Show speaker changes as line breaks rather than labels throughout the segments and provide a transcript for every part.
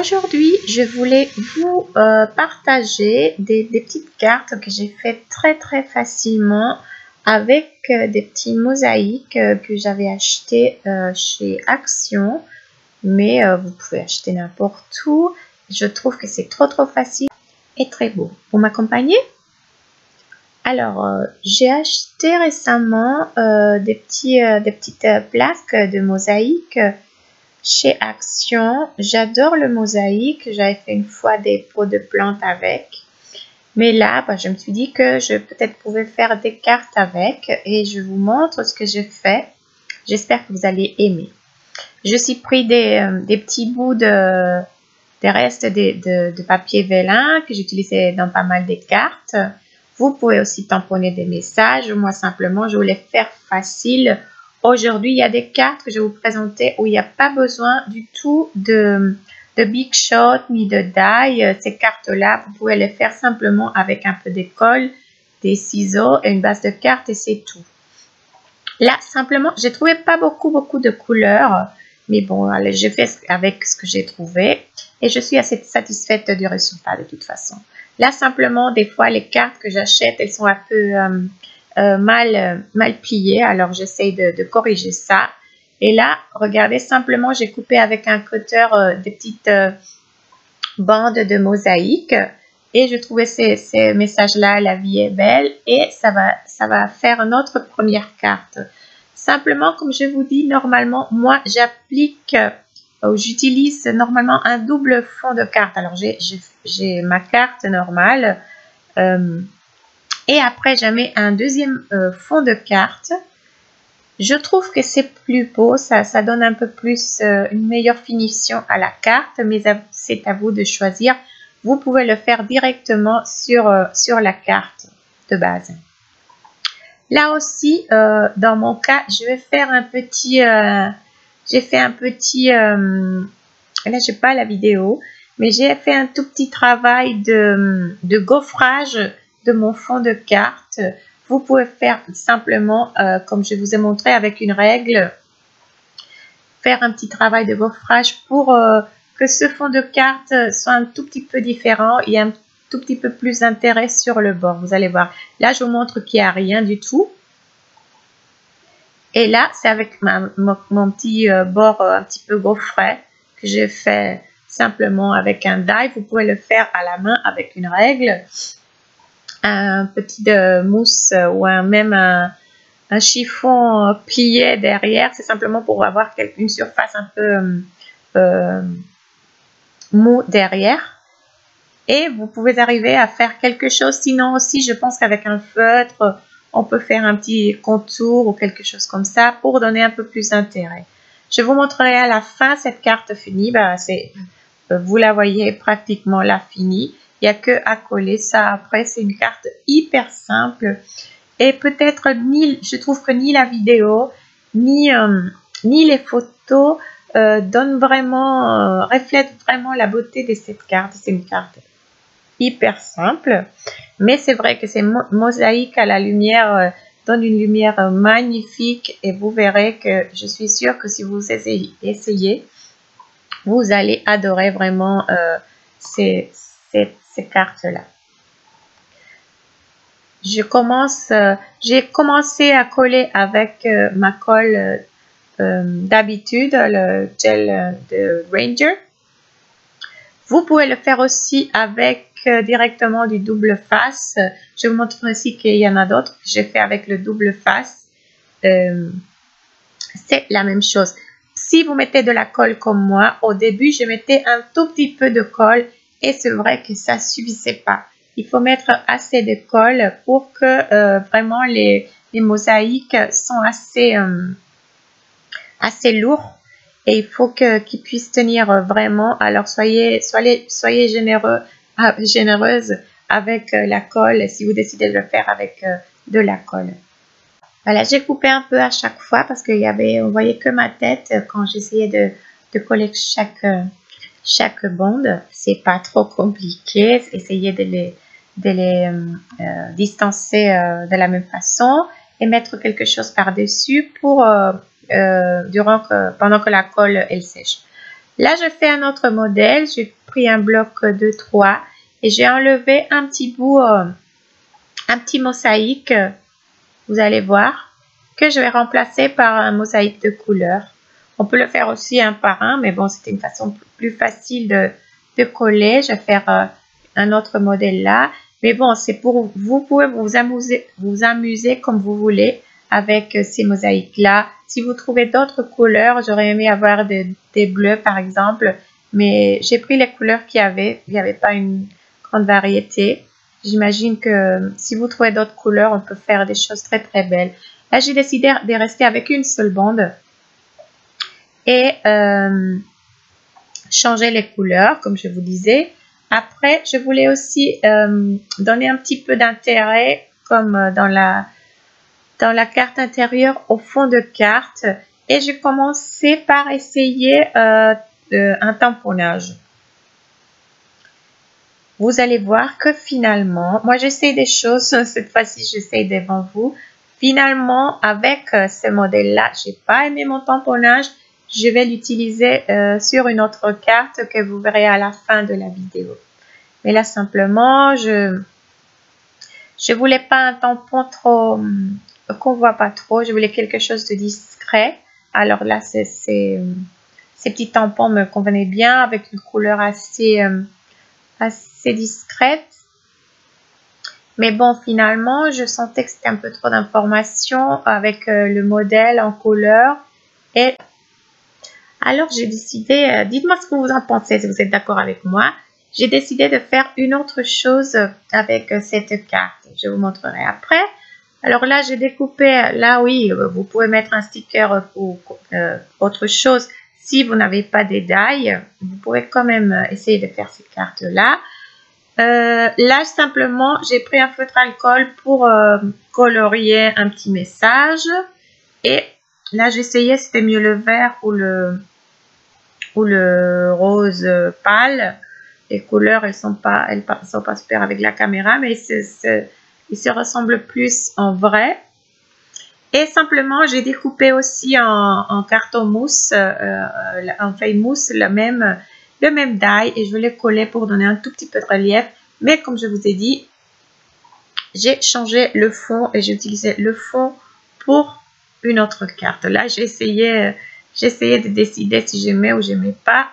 Aujourd'hui, je voulais vous partager des petites cartes que j'ai faites très facilement avec des petits mosaïques que j'avais acheté chez Action, mais vous pouvez acheter n'importe où. Je trouve que c'est trop facile et très beau. Vous m'accompagnez? Alors, j'ai acheté récemment des petites plaques de mosaïques chez Action. J'adore le mosaïque. J'avais fait une fois des pots de plantes avec. Mais là, je me suis dit que je peut-être pouvais faire des cartes avec. Et je vous montre ce que j'ai fait. J'espère que vous allez aimer. Je suis pris des petits bouts des restes de papier vélin que j'utilisais dans pas mal des cartes. Vous pouvez aussi tamponner des messages. Moi, simplement, je voulais faire facile. Aujourd'hui, il y a des cartes que je vais vous présenter où il n'y a pas besoin du tout de big shot ni de die. Ces cartes-là, vous pouvez les faire simplement avec un peu de colle, des ciseaux et une base de cartes et c'est tout. Là, simplement, j'ai trouvé pas beaucoup de couleurs. Mais bon, allez, je fais avec ce que j'ai trouvé. Et je suis assez satisfaite du résultat de toute façon. Là, simplement, des fois, les cartes que j'achète, elles sont un peu mal pliées. Alors, j'essaye de corriger ça. Et là, regardez, simplement, j'ai coupé avec un cutter des petites bandes de mosaïque. Et je trouvais ces messages-là, la vie est belle. Et ça va faire notre première carte. Simplement, comme je vous dis, normalement, moi, j'utilise normalement un double fond de carte. Alors, j'ai ma carte normale et après, je mets un deuxième fond de carte. Je trouve que c'est plus beau, ça donne un peu plus, une meilleure finition à la carte, mais c'est à vous de choisir. Vous pouvez le faire directement sur la carte de base. Là aussi, dans mon cas, je vais faire un petit... j'ai fait un petit... là, je n'ai pas la vidéo, mais j'ai fait un tout petit travail de gaufrage de mon fond de carte. Vous pouvez faire simplement, comme je vous ai montré avec une règle, faire un petit travail de gaufrage pour que ce fond de carte soit un tout petit peu différent et un tout petit peu plus d'intérêt sur le bord. Vous allez voir. Là, je vous montre qu'il n'y a rien du tout. Et là, c'est avec mon petit bord un petit peu gaufré que j'ai fait simplement avec un die. Vous pouvez le faire à la main avec une règle. Un petit mousse ou même un chiffon plié derrière. C'est simplement pour avoir une surface un peu mou derrière. Et vous pouvez arriver à faire quelque chose. Sinon aussi, je pense qu'avec un feutre, on peut faire un petit contour ou quelque chose comme ça pour donner un peu plus d'intérêt. Je vous montrerai à la fin cette carte finie. Vous la voyez pratiquement la finie. Il n'y a que à coller ça après. C'est une carte hyper simple. Et peut-être je trouve que ni la vidéo, ni les photos reflètent vraiment la beauté de cette carte. C'est une carte hyper simple, mais c'est vrai que ces mosaïques à la lumière donne une lumière magnifique et vous verrez que je suis sûre que si vous essayez, vous allez adorer vraiment ces cartes-là. J'ai commencé à coller avec ma colle d'habitude, le gel de Ranger. Vous pouvez le faire aussi avec directement du double face. Je vous montre aussi qu'il y en a d'autres que j'ai fait avec le double face. C'est la même chose. Si vous mettez de la colle comme moi, au début, je mettais un tout petit peu de colle et c'est vrai que ça ne suffisait pas. Il faut mettre assez de colle pour que vraiment les mosaïques sont assez lourds. Et il faut qu'ils puissent tenir vraiment. Alors, soyez généreuse avec la colle si vous décidez de le faire avec de la colle. Voilà, j'ai coupé un peu à chaque fois parce on voyait que ma tête quand j'essayais de coller chaque bande. C'est pas trop compliqué. Essayez de les distancer de la même façon et mettre quelque chose par-dessus pour pendant que la colle elle sèche. Là, je fais un autre modèle. J'ai pris un bloc de 3 et j'ai enlevé un petit bout, un petit mosaïque, vous allez voir, que je vais remplacer par un mosaïque de couleur. On peut le faire aussi un par un, mais bon, c'était une façon plus facile de coller. Je vais faire un autre modèle là. Mais bon, c'est pour vous pouvez vous amuser comme vous voulez avec ces mosaïques-là. Si vous trouvez d'autres couleurs, j'aurais aimé avoir des bleus par exemple, mais j'ai pris les couleurs qu'il y avait. Il n'y avait pas une grande variété. J'imagine que si vous trouvez d'autres couleurs, on peut faire des choses très très belles. Là, j'ai décidé de rester avec une seule bande et changer les couleurs, comme je vous disais. Après, je voulais aussi donner un petit peu d'intérêt, comme dans la carte intérieure, au fond de carte. Et j'ai commencé par essayer un tamponnage. Vous allez voir que finalement, moi j'essaie des choses, cette fois-ci j'essaie devant vous. Finalement, avec ce modèle-là, j'ai pas aimé mon tamponnage. Je vais l'utiliser sur une autre carte que vous verrez à la fin de la vidéo. Mais là, simplement, je voulais pas un tampon trop, qu'on voit pas trop. Je voulais quelque chose de discret. Alors là, ces petits tampons me convenaient bien avec une couleur assez discrète. Mais bon, finalement, je sentais que c'était un peu trop d'informations avec le modèle en couleur. Et alors, j'ai décidé, dites-moi ce que vous en pensez, si vous êtes d'accord avec moi. J'ai décidé de faire une autre chose avec cette carte. Je vous montrerai après. Alors là, j'ai découpé, là oui, vous pouvez mettre un sticker ou autre chose. Si vous n'avez pas des die, vous pouvez quand même essayer de faire cette carte-là. Là, simplement, j'ai pris un feutre alcool pour colorier un petit message. Et là, j'essayais, c'était mieux le vert ou le rose pâle. Les couleurs, elles sont pas super avec la caméra, mais ils se ressemblent plus en vrai. Et simplement, j'ai découpé aussi en carton mousse, en feuille mousse, le même die, et je vais le coller pour donner un tout petit peu de relief. Mais comme je vous ai dit, j'ai changé le fond et j'ai utilisé le fond pour une autre carte. Là, j'ai essayé de décider si j'aimais ou j'aimais pas.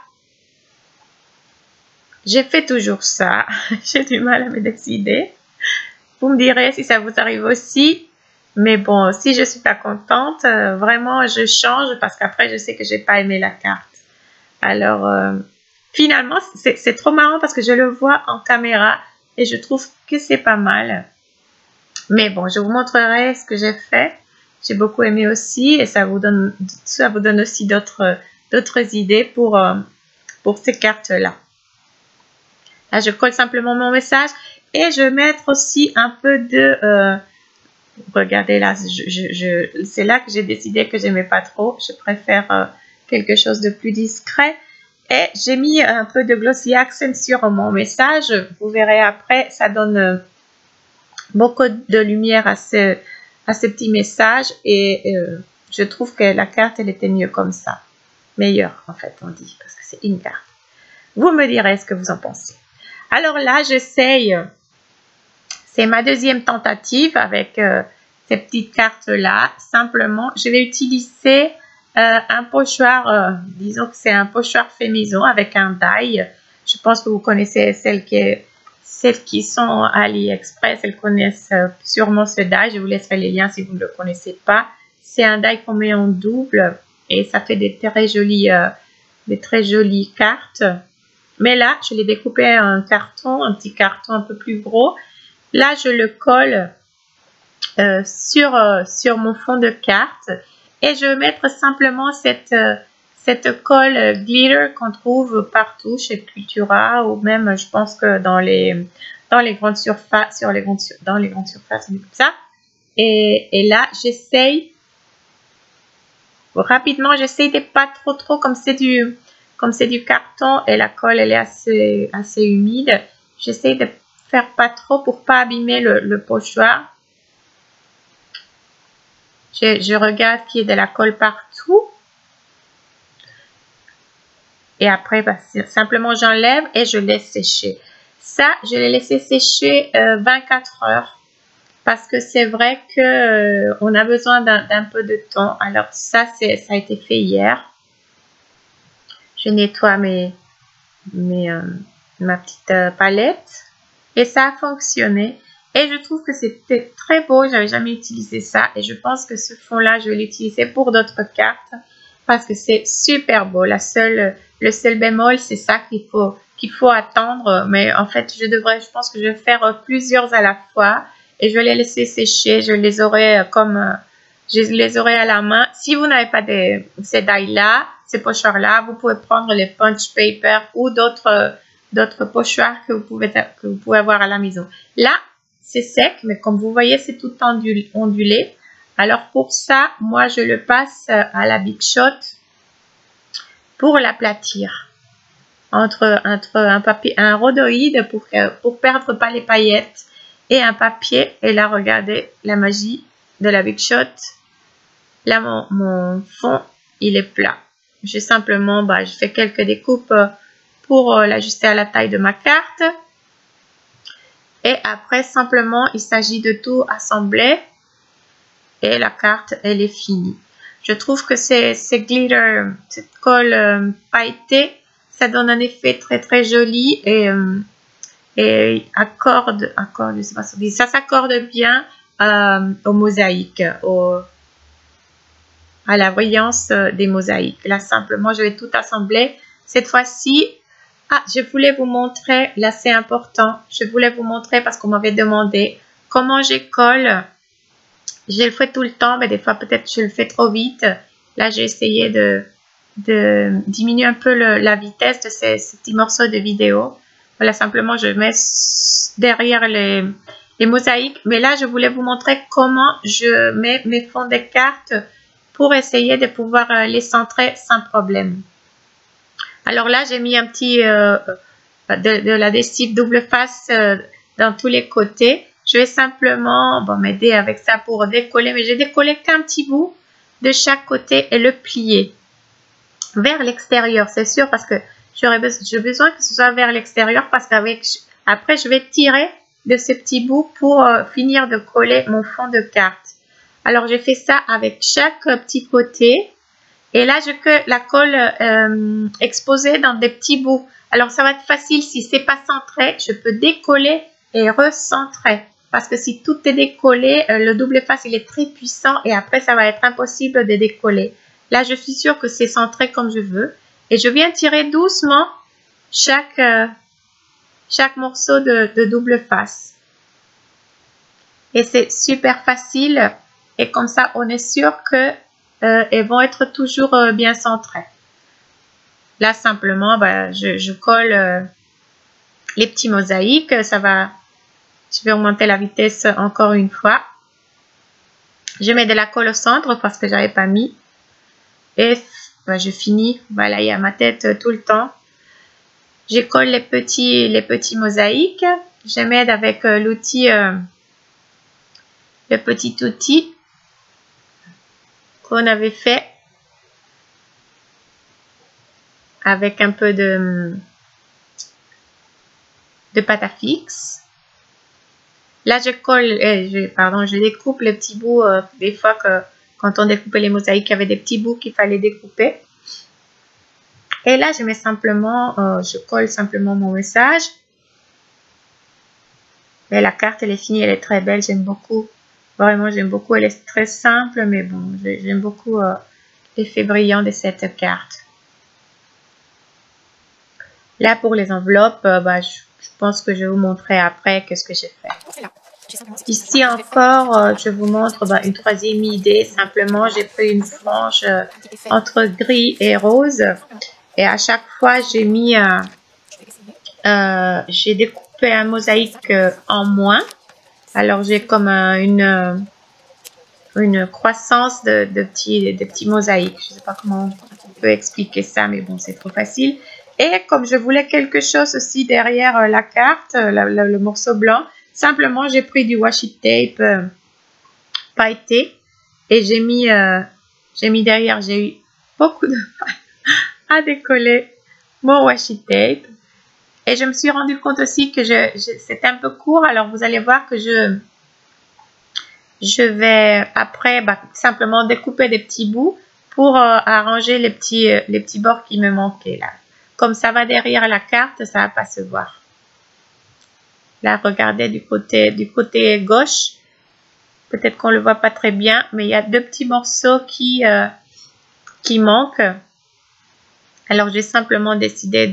J'ai fait toujours ça. J'ai du mal à me décider. Vous me direz si ça vous arrive aussi. Mais bon, si je suis pas contente, vraiment, je change parce qu'après, je sais que j'ai pas aimé la carte. Alors, finalement, c'est trop marrant parce que je le vois en caméra et je trouve que c'est pas mal. Mais bon, je vous montrerai ce que j'ai fait. J'ai beaucoup aimé aussi et ça vous donne aussi d'autres idées pour ces cartes-là. Là, je colle simplement mon message et je vais mettre aussi un peu de... regardez là, c'est là que j'ai décidé que j'aimais pas trop. Je préfère quelque chose de plus discret. Et j'ai mis un peu de glossy accent sur mon message. Vous verrez après, ça donne beaucoup de lumière à ce petit message. Et je trouve que la carte, elle était mieux comme ça. Meilleure, en fait, on dit, parce que c'est une carte. Vous me direz ce que vous en pensez. Alors là, j'essaye, c'est ma deuxième tentative avec ces petites cartes-là. Simplement, je vais utiliser un pochoir, disons que c'est un pochoir fait maison avec un die. Je pense que vous connaissez celles qui sont à AliExpress, elles connaissent sûrement ce die. Je vous laisserai les liens si vous ne le connaissez pas. C'est un die qu'on met en double et ça fait des très jolies cartes. Mais là, je l'ai découpé en carton, un petit carton un peu plus gros. Là, je le colle sur mon fond de carte et je vais mettre simplement cette colle glitter qu'on trouve partout chez Cultura ou même, je pense que dans les grandes surfaces, dans les grandes surfaces, comme ça. Et là, j'essaye rapidement, j'essaye de pas trop comme c'est du carton et la colle elle est assez humide, j'essaie de faire pas trop pour pas abîmer le pochoir. Je regarde qu'il y ait de la colle partout Et après, bah, simplement j'enlève et je laisse sécher. Ça, je l'ai laissé sécher 24 heures. Parce que c'est vrai que on a besoin d'un peu de temps. Alors ça, ça a été fait hier. Je nettoie ma petite palette. Et ça a fonctionné. Et je trouve que c'était très beau. J'avais jamais utilisé ça. Et je pense que ce fond-là, je vais l'utiliser pour d'autres cartes. Parce que c'est super beau. Le seul bémol, c'est ça qu'il faut attendre. Mais en fait, je pense que je vais faire plusieurs à la fois. Et je vais les laisser sécher. Je les aurai à la main. Si vous n'avez pas ces die-là, ces pochoirs-là, vous pouvez prendre les punch paper ou d'autres pochoirs que vous pouvez avoir à la maison. Là, c'est sec, mais comme vous voyez, c'est tout ondulé. Alors pour ça, moi, je le passe à la Big Shot pour l'aplatir. Entre un rhodoïde pour perdre pas les paillettes et un papier. Et là, regardez la magie de la Big Shot. Là, mon fond, il est plat. J'ai simplement, je fais quelques découpes pour l'ajuster à la taille de ma carte. Et après, simplement, il s'agit de tout assembler. Et la carte, elle est finie. Je trouve que ces glitter, cette colle pailletée, ça donne un effet très très joli et je sais pas si ça s'accorde bien aux mosaïques, à la voyance des mosaïques. Là, simplement, je vais tout assembler. Cette fois-ci, je voulais vous montrer, là c'est important, je voulais vous montrer parce qu'on m'avait demandé comment j'écolle. Je le fais tout le temps, mais des fois peut-être je le fais trop vite. Là, j'ai essayé de diminuer un peu la vitesse de ces petits morceaux de vidéo. Voilà, simplement je mets derrière les mosaïques. Mais là, je voulais vous montrer comment je mets mes fonds de cartes pour essayer de pouvoir les centrer sans problème. Alors là, j'ai mis un petit de l'adhésif double face dans tous les côtés. Je vais simplement m'aider avec ça pour décoller, mais j'ai décollé qu'un petit bout de chaque côté et le plier vers l'extérieur, c'est sûr, parce que j'ai besoin que ce soit vers l'extérieur parce qu'après je vais tirer de ce petit bout pour finir de coller mon fond de carte. Alors j'ai fait ça avec chaque petit côté et là j'ai que la colle exposée dans des petits bouts. Alors ça va être facile si c'est pas centré, je peux décoller et recentrer. Parce que si tout est décollé, le double face il est très puissant et après ça va être impossible de décoller. Là je suis sûre que c'est centré comme je veux. Et je viens tirer doucement chaque morceau de double face. Et c'est super facile. Et comme ça on est sûr que elles vont être toujours bien centrées. Là simplement je colle les petits mosaïques. Je vais augmenter la vitesse encore une fois. Je mets de la colle au centre parce que j'avais pas mis. Et je finis. Voilà, il y a ma tête tout le temps. Je colle les petits mosaïques. Je m'aide avec l'outil, le petit outil qu'on avait fait avec un peu de pâte à fixe. Là, je découpe les petits bouts. Des fois, quand on découpait les mosaïques, il y avait des petits bouts qu'il fallait découper. Et là, je mets simplement, je colle simplement mon message. Et la carte, elle est finie, elle est très belle. J'aime beaucoup. Vraiment, j'aime beaucoup. Elle est très simple, mais bon, j'aime beaucoup l'effet brillant de cette carte. Là, pour les enveloppes, je pense que je vais vous montrer après qu'est-ce que j'ai fait. Ici encore, je vous montre une troisième idée. Simplement, j'ai pris une frange entre gris et rose. Et à chaque fois, j'ai découpé un mosaïque en moins. Alors, j'ai comme une croissance de petits mosaïques. Je ne sais pas comment on peut expliquer ça, mais bon, c'est trop facile. Et comme je voulais quelque chose aussi derrière la carte, le morceau blanc, simplement j'ai pris du washi tape pailleté et j'ai mis derrière. J'ai eu beaucoup de mal à décoller mon washi tape. Et je me suis rendu compte aussi que c'était un peu court. Alors, vous allez voir que je vais après simplement découper des petits bouts pour arranger les petits bords qui me manquaient là. Comme ça va derrière la carte, ça va pas se voir. Là, regardez du côté gauche. Peut-être qu'on le voit pas très bien, mais il y a deux petits morceaux qui manquent. Alors, j'ai simplement décidé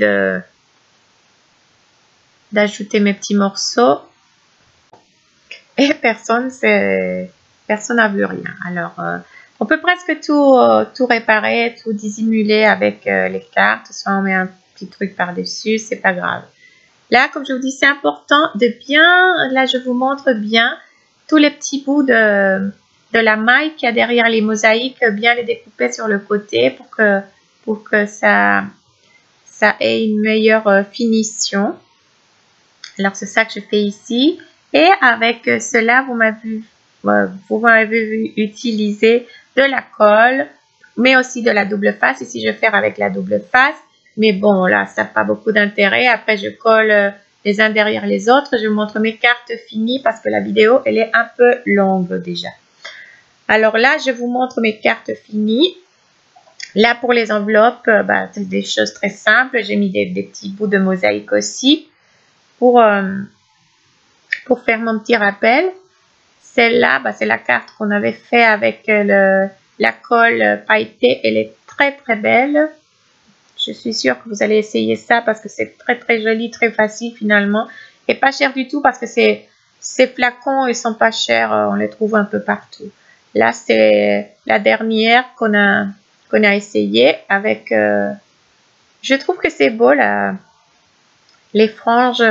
d'ajouter mes petits morceaux. Et personne n'a vu rien. Alors, on peut presque tout réparer, tout dissimuler avec les cartes. Soit on met un petit truc par-dessus, c'est pas grave. Là, comme je vous dis, c'est important de bien, là je vous montre bien tous les petits bouts de la maille qu'il y a derrière les mosaïques, bien les découper sur le côté pour que ça ait une meilleure finition. Alors, c'est ça que je fais ici. Et avec cela, vous m'avez vu utiliser de la colle, mais aussi de la double face. Ici, je vais faire avec la double face. Mais bon, là, ça n'a pas beaucoup d'intérêt. Après, je colle les uns derrière les autres. Je vous montre mes cartes finies parce que la vidéo, elle est un peu longue déjà. Alors là, je vous montre mes cartes finies. Là, pour les enveloppes, c'est des choses très simples. J'ai mis des petits bouts de mosaïque aussi pour faire mon petit rappel. Celle-là, c'est la carte qu'on avait fait avec la colle pailletée. Elle est très très belle. Je suis sûre que vous allez essayer ça parce que c'est très très joli, très facile finalement. Et pas cher du tout parce que ces flacons, ils sont pas chers. On les trouve un peu partout. Là, c'est la dernière qu'on a essayé avec... je trouve que c'est beau là. Les franges...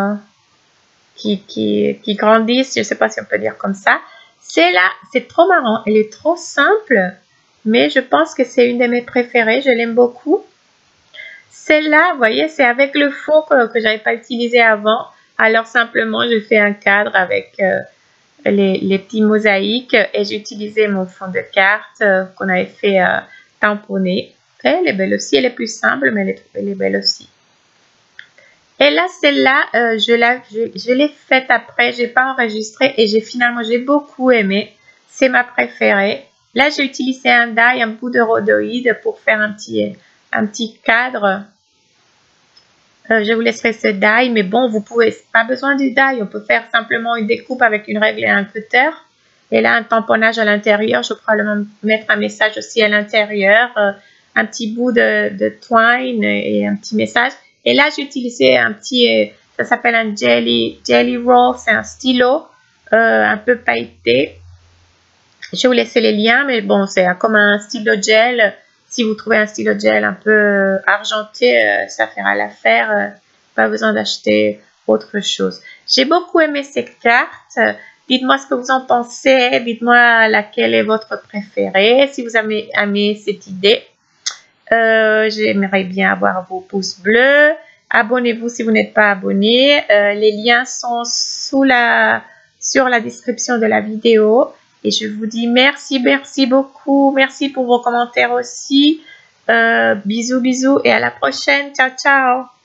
qui grandissent, je ne sais pas si on peut dire comme ça. Celle-là, c'est trop marrant, elle est trop simple, mais je pense que c'est une de mes préférées, je l'aime beaucoup. Celle-là, vous voyez, c'est avec le fond que je n'avais pas utilisé avant, alors simplement je fais un cadre avec les petits mosaïques et j'ai utilisé mon fond de carte qu'on avait fait tamponner. Elle est belle aussi, elle est plus simple, mais elle est belle aussi. Et là, celle-là, je l'ai faite après, j'ai pas enregistré et j'ai beaucoup aimé. C'est ma préférée. Là, j'ai utilisé un die, un bout de rhodoïde pour faire un petit cadre. Je vous laisserai ce die, mais bon, vous pouvez, pas besoin du die. On peut faire simplement une découpe avec une règle et un cutter. Et là, un tamponnage à l'intérieur. Je vais probablement mettre un message aussi à l'intérieur. Un petit bout de twine et un petit message. Et là, j'ai utilisé un petit, ça s'appelle un jelly roll, c'est un stylo un peu pailleté. Je vais vous laisser les liens, mais bon, c'est comme un stylo gel. Si vous trouvez un stylo gel un peu argenté, ça fera l'affaire. Pas besoin d'acheter autre chose. J'ai beaucoup aimé ces cartes. Dites-moi ce que vous en pensez. Dites-moi laquelle est votre préférée. Si vous avez aimé cette idée. J'aimerais bien avoir vos pouces bleus. Abonnez-vous si vous n'êtes pas abonné. Les liens sont sur la description de la vidéo. Et je vous dis merci beaucoup. Merci pour vos commentaires aussi. Bisous et à la prochaine. Ciao.